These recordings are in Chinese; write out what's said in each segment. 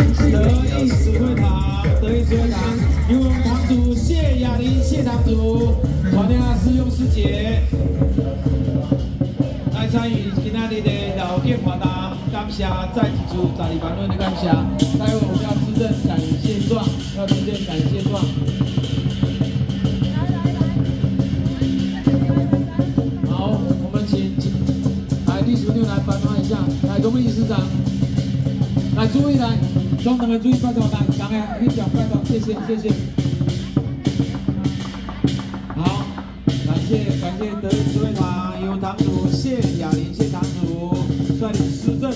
德艺指挥堂，游泳堂主谢雅玲谢堂主，传令师兄师姐来参与今仔日的老健活动，感谢再一次12万人的感谢。待会我们要致赠感谢状，好，我们请来历史六来颁发一下，来总理事长，来注意来，中等的注意拜托来，赶快一脚拜托，谢谢。好，感谢德艺指挥堂由堂主谢雅玲谢堂主率领施政。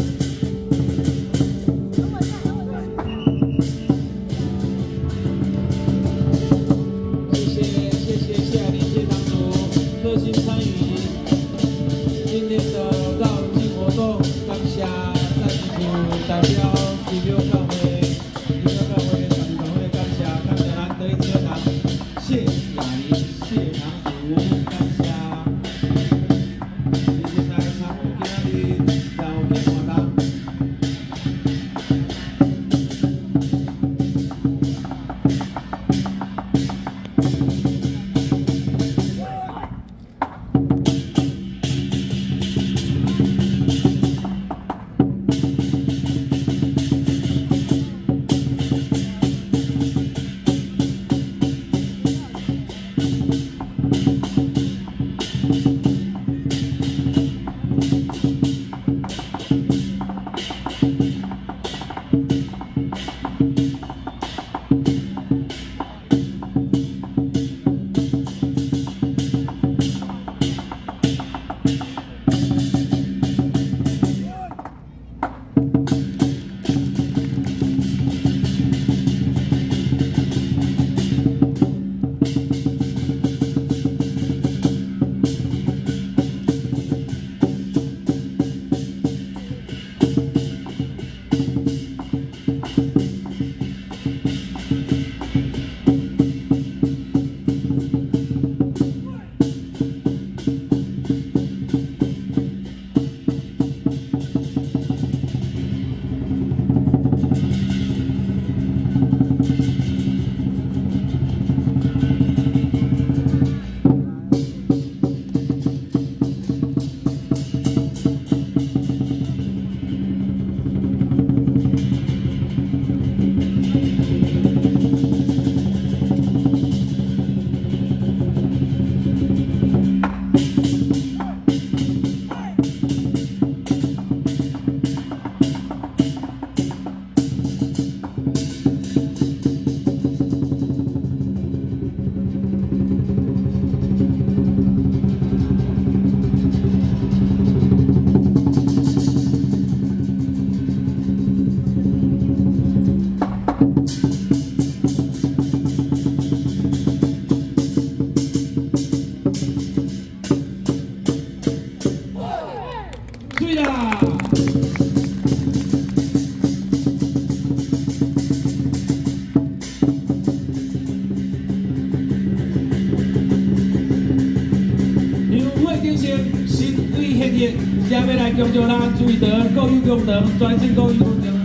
接下来强调咱注意到各有功能，专心各有功能。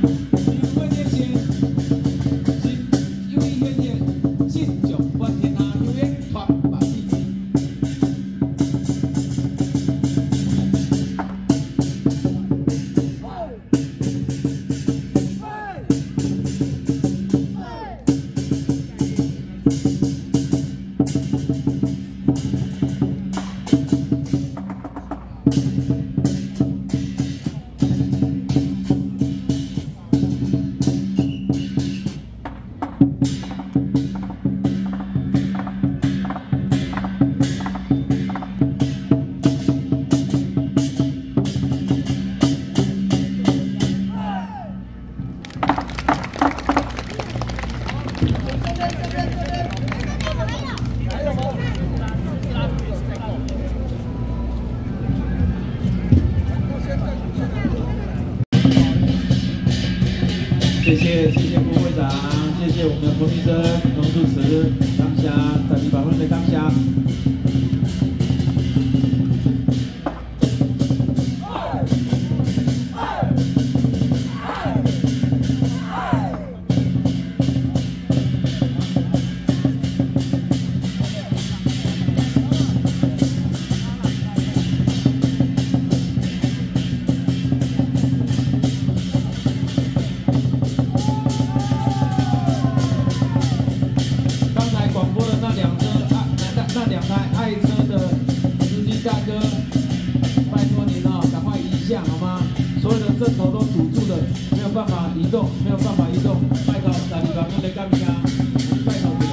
谢谢副会长，谢谢我们的彭医生、农主持，当下在立法会的当下。 针头都堵住了，没有办法移动，没有办法移动，拜托在地方用来干咩啊？拜托你。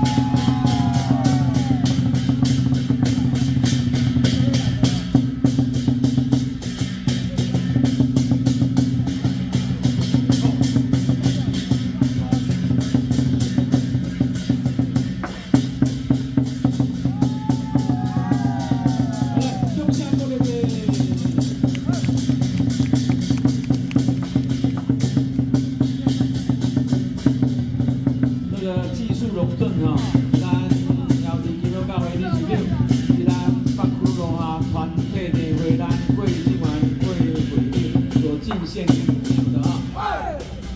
龙镇哈，咱姚地基督教会理事长，是咱北区路下团体例会咱贵金湾贵会长所进献给你的啊。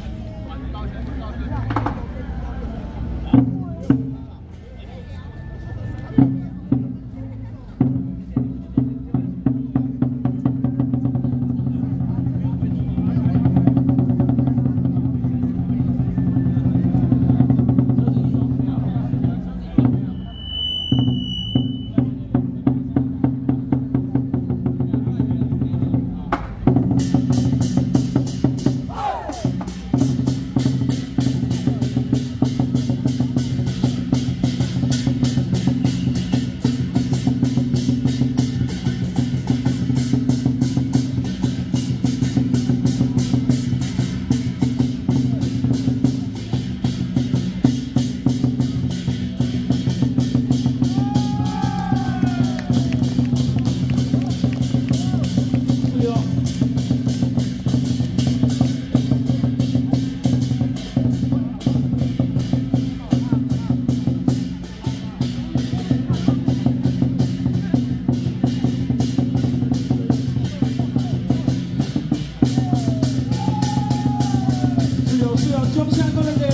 中山过来的。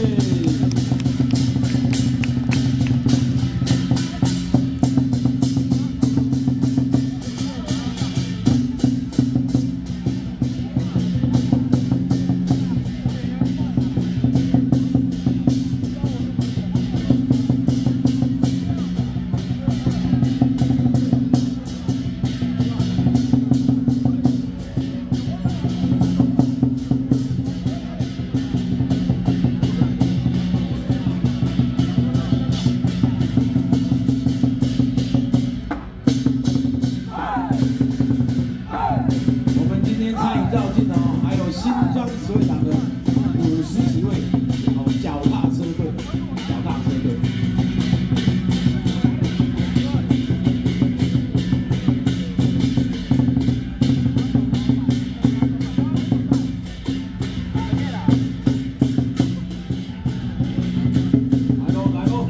新庄十位党的50几位，脚踏车队，脚踏车队。来喽，来喽！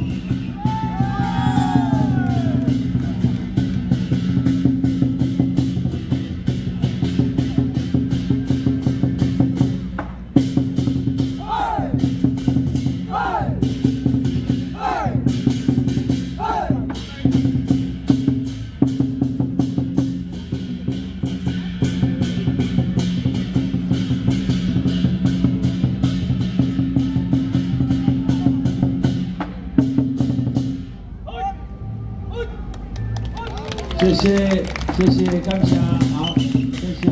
谢谢，谢谢，感谢，好，谢谢。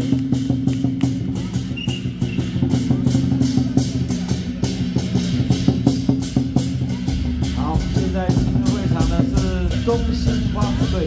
好，现在进入会场的是中兴花火队。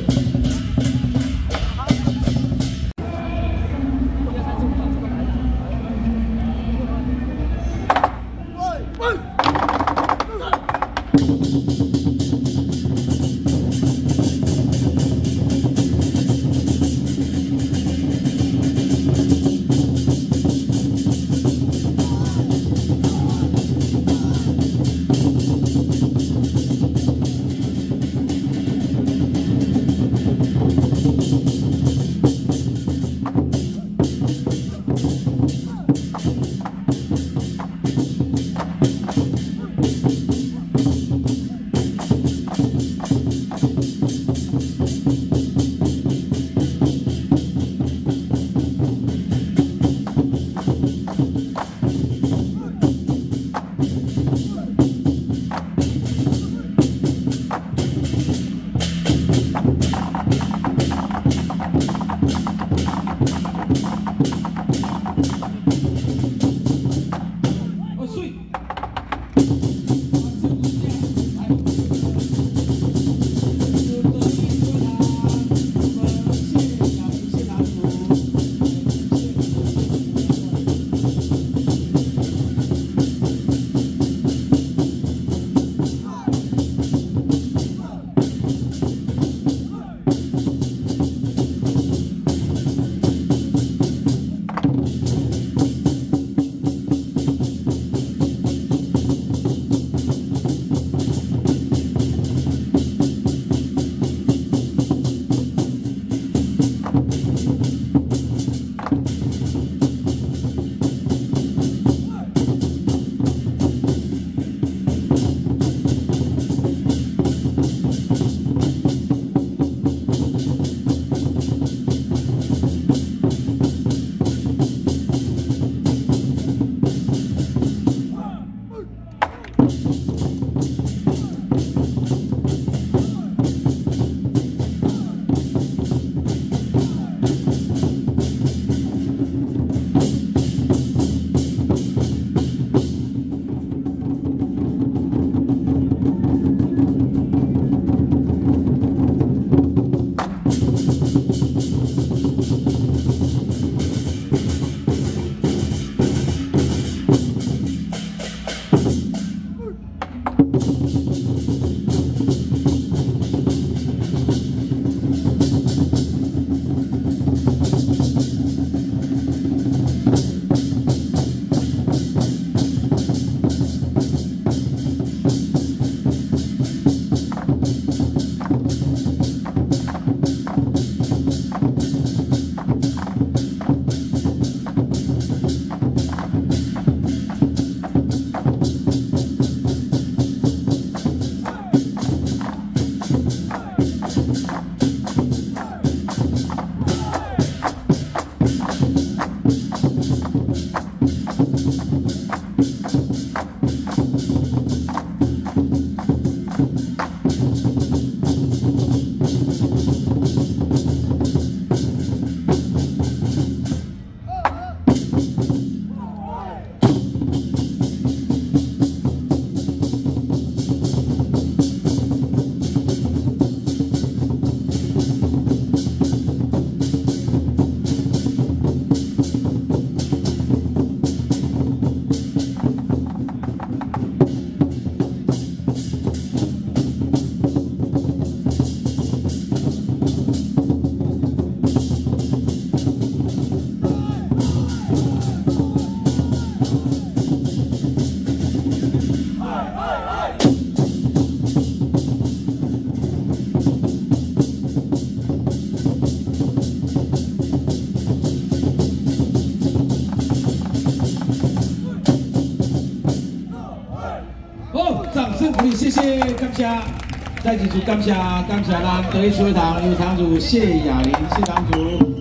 掌声鼓励，谢谢，感谢，再一次感谢咱第一场堂有堂主谢雅玲，谢堂主。